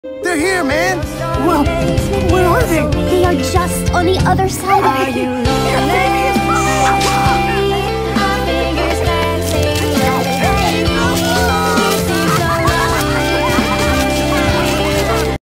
They're here, man! Well, where are they? They are just on the other side of it.